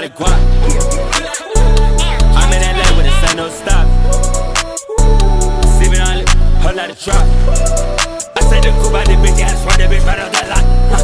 the guap. I'm in LA with the sun, no stop. Sipping on it, whole lot of drop. I said the coupe out the bitch, I just run the bitch right off that lot.